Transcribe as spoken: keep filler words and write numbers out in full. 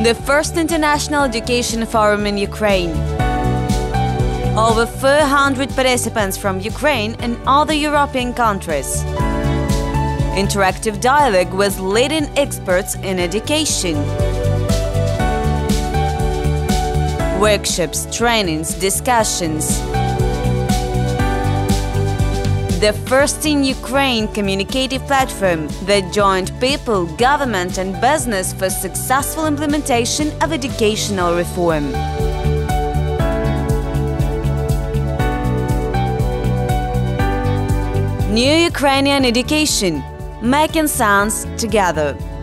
the first international education forum in Ukraine. Over four hundred participants from Ukraine and other European countries. Interactive dialogue with leading experts in education. Workshops, trainings, discussions. The first in Ukraine communicative platform that joined people, government and business for successful implementation of educational reform. New Ukrainian education, making sense together.